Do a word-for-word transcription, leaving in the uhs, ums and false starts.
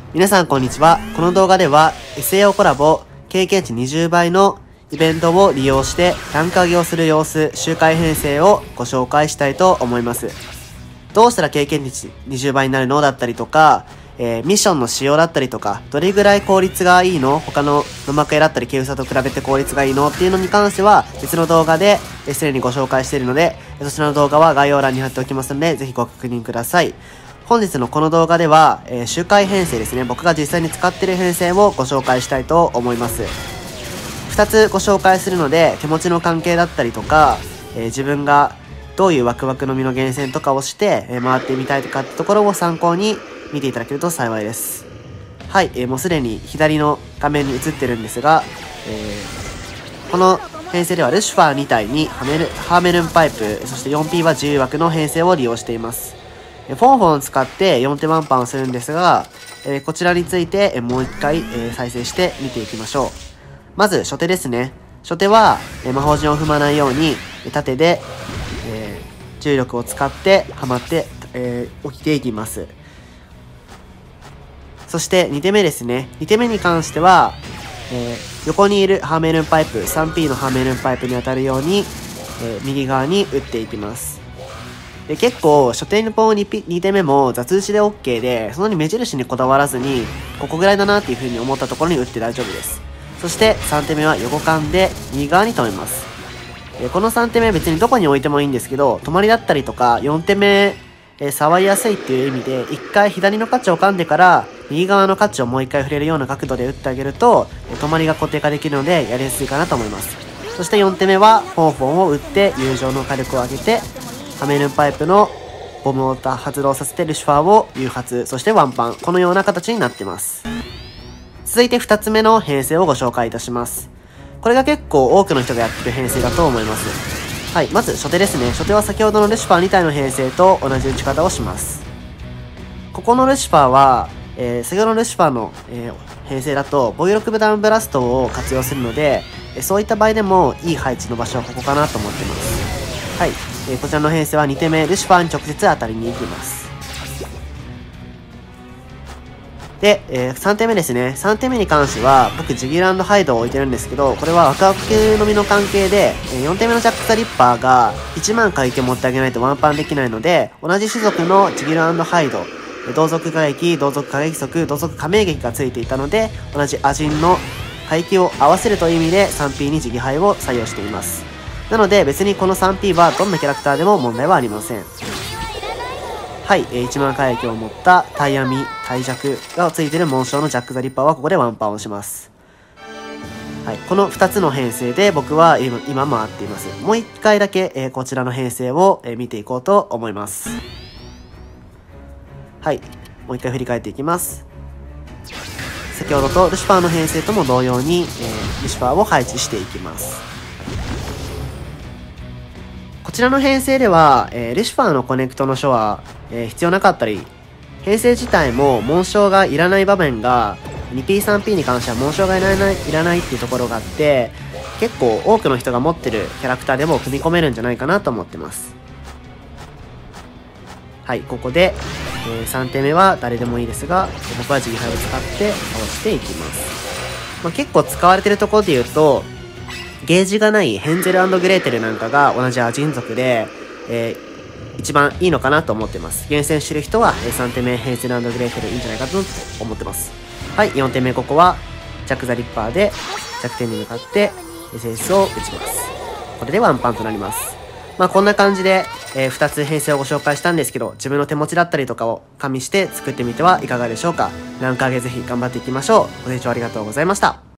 皆さんこんにちは。この動画では エスエーオー コラボ経験値にじゅうばいのイベントを利用してランク上げをする様子、周回編成をご紹介したいと思います。どうしたら経験値にじゅうばいになるのだったりとか、えー、ミッションの仕様だったりとか、どれぐらい効率がいいの？他の野幕絵だったりケウサと比べて効率がいいのっていうのに関しては別の動画ですでにご紹介しているので、そちらの動画は概要欄に貼っておきますので、ぜひご確認ください。本日のこの動画では、えー、周回編成ですね。僕が実際に使っている編成をご紹介したいと思います。ふたつご紹介するので、手持ちの関係だったりとか、えー、自分がどういうワクワクの実の厳選とかをして、えー、回ってみたいとかってところを参考に見ていただけると幸いです。はい、えー、もうすでに左の画面に映ってるんですが、えー、この編成ではルシファーに体にハメルハーメルンパイプ、そして よんピー は自由枠の編成を利用しています。フォンフォンを使ってよん手ワンパンをするんですが、えー、こちらについて、えー、もう一回、えー、再生して見ていきましょう。まず初手ですね。初手は、えー、魔法陣を踏まないように縦で、えー、重力を使ってはまって、えー、起きていきます。そしてに手目ですね。に手目に関しては、えー、横にいるハーメルンパイプ スリーピー のハーメルンパイプに当たるように、えー、右側に打っていきます。で結構初手のポン 2, に手目も雑打ちで OK で、そんなに目印にこだわらずにここぐらいだなっていう風に思ったところに打って大丈夫です。そしてさん手目は横間で右側に止めます。でこのさん手目別にどこに置いてもいいんですけど、止まりだったりとかよん手目、えー、触りやすいっていう意味でいっかい左の価値を噛んでから右側の価値をもういっかい触れるような角度で打ってあげると止まりが固定化できるのでやりやすいかなと思います。そしてよん手目はフォンフォンを打って友情の火力を上げてハメルンパイプのボムを発動させてルシファーを誘発、そしてワンパン、このような形になっています。続いてふたつめの編成をご紹介いたします。これが結構多くの人がやってる編成だと思います。はい、まず初手ですね。初手は先ほどのルシファーに体の編成と同じ打ち方をします。ここのルシファーは、えー、先ほどのルシファーの、えー、編成だと防御力ダウンブラストを活用するので、えー、そういった場合でもいい配置の場所はここかなと思ってます。はい、えー、こちらの編成はに手目ルシファーに直接当たりに行きます。で、えー、さん手目ですね。さん手目に関しては僕ジギル&ハイドを置いてるんですけど、これはワクワクのみの関係で、えー、よん手目のジャック・ザ・リッパーがいちまん回転持ってあげないとワンパンできないので、同じ種族のジギル&ハイド、同族過激、同族過激速、同族加盟劇がついていたので、同じアジンの回帰を合わせるという意味で スリーピー にジギハイを採用しています。なので別にこの スリーピー はどんなキャラクターでも問題はありません。はい、えー、いちまん回帰を持ったタイアミ、タイ弱がついている紋章のジャック・ザ・リッパーはここでワンパンをします。はい、このふたつの編成で僕は今、今回っています。もういっかいだけ、えー、こちらの編成を、えー、見ていこうと思います。はい、もういっかい振り返っていきます。先ほどとルシファーの編成とも同様に、えー、ルシファーを配置していきます。こちらの編成では、えー、ルシファーのコネクトの書は、えー、必要なかったり、編成自体も紋章がいらない場面が にピーさんピー に関しては紋章がいらない、いらないっていうところがあって、結構多くの人が持ってるキャラクターでも組み込めるんじゃないかなと思ってます。はい、ここで、えー、さん手目は誰でもいいですが、僕はジギハイを使って倒していきます。まあ、結構使われてるところで言うと、ゲージがないヘンゼル&グレーテルなんかが同じアジン族で、えー、一番いいのかなと思ってます。厳選してる人はさん手目ヘンゼル&グレーテルいいんじゃないかと思ってます。はい、よん手目ここはジャック・ザ・リッパーで弱点に向かって エスエス を打ちます。これでワンパンとなります。まあこんな感じで、えー、ふたつ編成をご紹介したんですけど、自分の手持ちだったりとかを加味して作ってみてはいかがでしょうか。ランク上げぜひ頑張っていきましょう。ご清聴ありがとうございました。